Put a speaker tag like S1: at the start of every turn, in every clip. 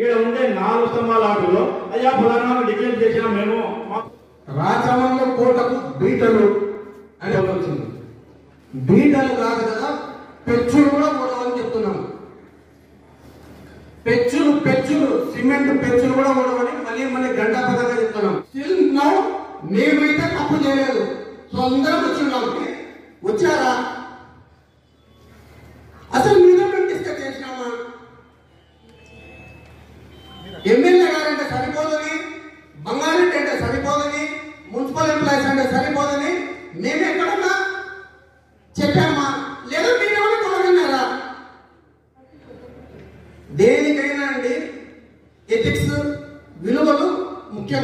S1: ఇక్కడ ఉండే 4 స్తంభాల ఆటలో అయ్యా ఫలానా డిక్లేర్ చేసిన మేము
S2: రాచమల్లి కోటకు బీటలు అని వచ్చింది. బీటలు కాదు కదా, పెచ్చులు కూడా ఓడవని చెప్తున్నాము. పెచ్చులు సిమెంట్ పెచ్చులు కూడా ఓడవని మళ్ళీ గంటాపదంగా చెప్తున్నాం. స్టిల్ నౌ మేమైతే తప్పు చేయలేదు. సో అందరం వచ్చిన్నాం. వచ్చారా? అసలు మీద డిస్కస్ చేసినామా? ఎమ్మెల్యే గారంటే సరిపోదని, బంగారెడ్డి అంటే సరిపోదని, మున్సిపల్ ఎంప్లాయీస్ అంటే సరిపోదని మేము ఎక్కడన్నా చెప్పామా? లేదా మీరేమైనా కొనగన్నారా? దేనికైనా అండి ఎథిక్స్ విలువలు ముఖ్యం.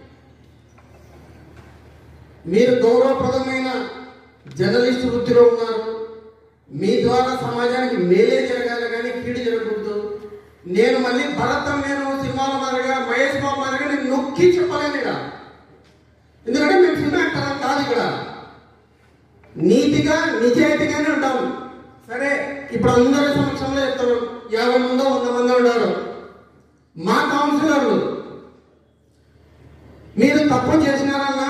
S2: మీరు గౌరవప్రదమైన జర్నలిస్ట్ వృత్తిలో ఉన్నారు. మీ ద్వారా సమాజానికి మేలే జరగాలి కానీ కీడు జరగకూడదు. నేను మళ్ళీ భరతం నేను సినిమాల మాదిరిగా మహేష్ బాబు మాదిరిగా నేను నొక్కి చెప్పలేను ఇక్కడ. ఎందుకంటే మేము సినిమా యాక్టర్ కాదు. ఇక్కడ నీతిగా నిజాయితీగానే ఉంటాము. సరే, ఇప్పుడు అందరి సమక్షంలో చెప్తాను. 50 మందో 100 మందో ఉన్నారు మా కౌన్సిలర్లు. మీరు తప్పు చేసినారన్నా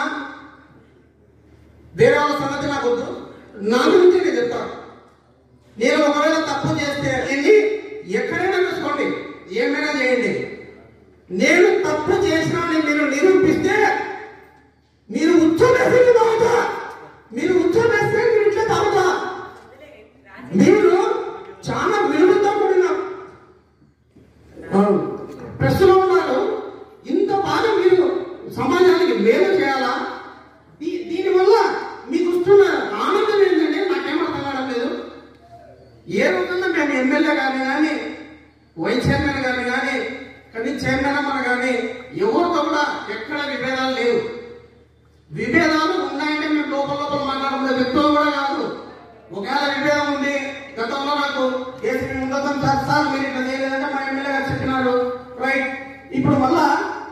S2: వేరే వాళ్ళ సంగతి నాకు వద్దు, నా గురించి నేను చెప్తాను. నేను ఒకవేళ తప్పు చేస్తే వెళ్ళి ఎక్కడైనా చూసుకోండి, ఏమైనా చేయండి. నేను తప్పు చేసినానని మీరు నిరూపిస్తే మీరు ఉచ్చోవేస్తే తాగుతా, మీరు ఉచ్చోవేస్తే మీరు ఇట్లా తాగుతా. మీరు చాలా విలువతో కూడిన ప్రశ్నలో ఉన్నారు. ఇంత బాగా మీరు సమాజానికి మేలు చేయాలా? దీనివల్ల మీకు వస్తున్న ఆనందం ఏంటంటే నాకేం అర్థం కావడం లేదు. ఏ రోజున మేము ఎమ్మెల్యే కానీ వైస్ చైర్మన్ కానీ చైర్మన్ అమ్మ కానీ ఎవరితో కూడా ఎక్కడ విభేదాలు లేవు. విభేదాలు ఉన్నాయంటే మేము లోపల మాట్లాడుకునే వ్యక్తులు కూడా కాదు. ఒకవేళ విభేదం ఉంది, గతంలో నాకు ఏసీ ఉండటం సార్ మీరు ఇట్లా చేయలేదంటే మా ఎమ్మెల్యే గారు చెప్పినారు, రైట్. ఇప్పుడు మళ్ళా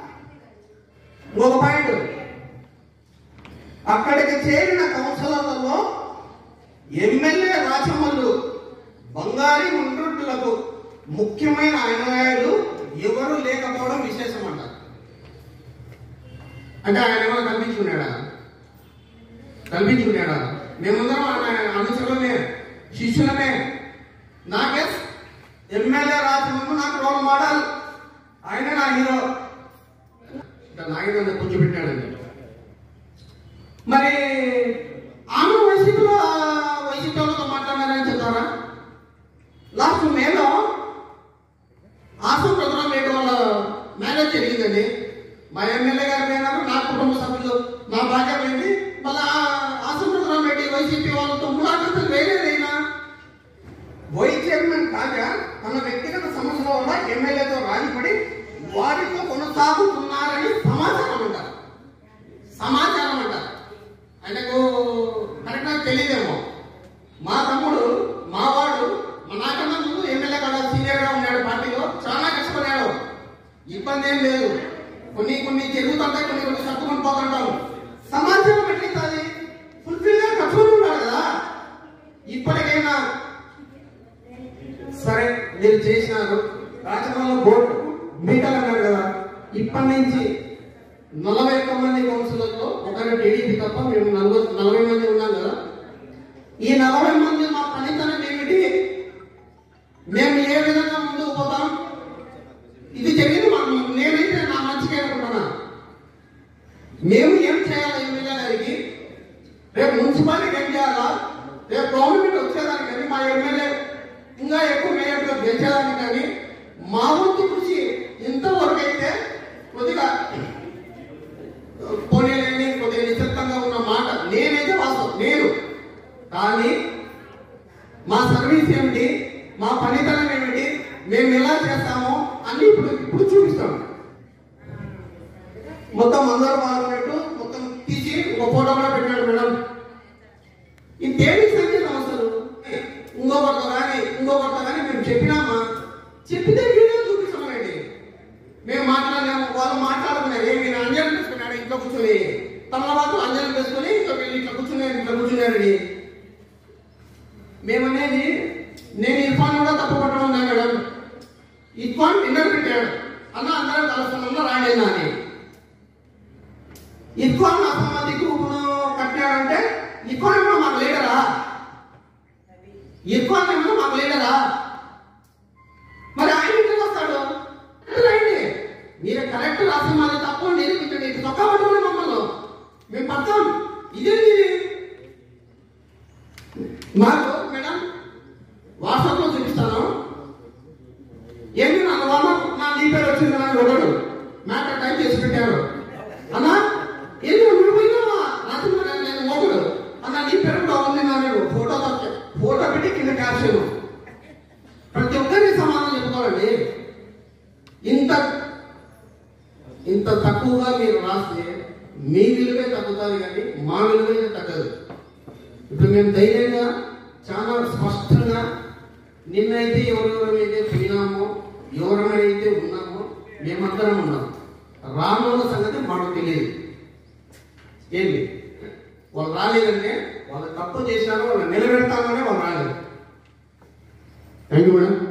S2: ఒక పాయింట్, అక్కడికి చేరిన కౌన్సిలర్లలో ఎమ్మెల్యే రాచమల్లు బంగారి ముండ్రులకు ముఖ్యమైన అనుయాయులు ఎవరు లేకపోవడం విశేషం అంటారు. అంటే ఆయన ఏమైనా కల్పించుకున్నాడా? మేమందరం అనుచరులమే, శిష్యులమే. నాకే ఎమ్మెల్యే రాచమల్లు నాకు రోల్ మోడల్, ఆయన నా హీరో. నాయన కూర్చోబెట్టాడండి. మరి ఆమె వైసీపీలతో మాట్లాడారని చెప్తారా? లాస్ట్ మేలో ఆసం ప్రోగ్రాం వేయడం వల్ల మ్యారేజ్ జరిగిందండి. మా ఎమ్మెల్యే గారు పోయినారు, నా కుటుంబ సభ్యులు నా భార్య పోయింది. మళ్ళీ ఆసం ప్రోగ్రాం పెట్టి వైసీపీ వాళ్ళతో ములాఖాతులు వేరేదైనా వైస్ చైర్మన్ కాగా తన వ్యక్తిగత సమస్యల వల్ల ఎమ్మెల్యేతో రాజీపడి వారితో కొనసాగుతున్నారని సమాచారం అంటారు. ఆయనకు కరెక్ట్గా తెలియదేమో. మా తమ్ముడు మావాడు నాకన్నా ముందు ఎమ్మెల్యే కదా సీనియర్గా ఉన్నాడు, పార్టీలో చాలా కష్టపడ్డాడు. ఇబ్బంది ఏం లేదు. కొన్ని జరుగుతుంటాయి, కొన్ని సర్దుకొని పోతుంటాము. సమాచారం ఎట్లయితే ఫుల్ఫిల్ గా కట్టుకుని ఉన్నాడు కదా. ఇప్పటికైనా సరే, మీరు చేసినారు. రాజకీయంలో బోర్డు మీటలు అన్నారు కదా. ఇప్పటి నుంచి 41 మంది కౌన్సిలర్లో ఒకరి టీడీపీ తప్ప మేము 40 మంది ఉన్నాం కదా. ఈ 40 మంది మా పనితనం ఏమిటి, మేము ఏ విధంగా ముందుకు పోతాం, ఇది జరిగింది. నేనైతే నా మంచిగా అనుకుంటున్నా. మేము ఏం చేయాలి ఎమ్మెల్యే గారికి, రేపు మున్సిపాలిటీ ఏం చేయాలా, రేపు గవర్నమెంట్ వచ్చేదానికి కానీ మా ఎమ్మెల్యే ఇంకా ఎక్కువ మేయర్గా గెలిచేదానికి కానీ మా వంతు కృషి ఇంతవరకు అయితే కొద్దిగా పోనీలేని కొద్దిగా నిశ్చితంగా ఉన్న మాట నేనైతే వాస్తవం నేను. కానీ మా సర్వీస్ ఏమిటి, మా పనితనం ఏమిటి, మేము ఎలా చేస్తామో అన్ని ఇప్పుడు చూపిస్తాం. మొత్తం అందరూ బాగున్నట్టు మొత్తం తీసి ఒక ఫోటో కూడా పెట్టాడు మేడం. ఇది దేనికి సంకేతం అసలు? ఇంకొకరితో కానీ మేము చెప్పినామా? చెప్పితే వీడియో చూపిస్తామండి. మేము మాట్లాడినాము, వాళ్ళు మాట్లాడుకున్నారు. మీరు అంజనం వేసుకున్నాడు ఇంట్లో కూర్చొని, తమ వాళ్ళు అంజనం వేసుకొని ఇట్లా కూర్చున్నారని మేమనేది. నేను ఇర్ఫాన్ కూడా తప్పు పట్టడం మేడం. ఇక్వాన్ డిన్నర్ పెట్టాడు. అన్న అందరం కలుస్తున్నాం రాండి అని. ఇక్వాన్ అసమ్మతి గ్రూపును కట్టాడంటే ఇక్వాన్ ఏమో మాకు లీడరా? ఇక్వాన్ ఏమో మాకు లీడరా? మరి ఆయన ఇంటికి వస్తాడు రండి, మీరు కరెక్ట్ రాసి మాది తప్పు నిరూపించండి. ఇటు తొక్క పట్టుకుని మమ్మల్ని మేము పడతాం. ఇదేంటి మాకు మేడం వాట్సాప్లో చూపిస్తాను. ఏంటి నన్ను వాళ్ళ నా నీ పేరు వచ్చింది నాకు ఒకడు మ్యాటర్ టైప్ చేసి పెట్టారు. అన్నా ఏంటి నువ్వు పోయినావా రాసి నేను ఒకడు అన్న నీ పేరు కూడా ఉంది నా ఫోటో పెట్టి కింద క్యాప్షన్. ప్రతి ఒక్కరికి సమాధానం చెప్పుకోవాలండి. ఇంత తక్కువగా మీరు రాస్తే మీ విలువే తగ్గుతుంది కానీ మా విలువే తగ్గదు. ఇప్పుడు మేము ధైర్యంగా చాలా స్పష్టంగా నిన్నైతే ఎవరెవరైతే పోయినామో ఎవరైతే ఉన్నామో మేమందరం ఉన్నాం. రానున్న సంగతి మాకు తెలియదు. ఏంటి వాళ్ళు రాలేదంటే వాళ్ళు తప్పు చేశారో వాళ్ళు నిలబెడతామనే వాళ్ళు రాలేదు. Thank you madam.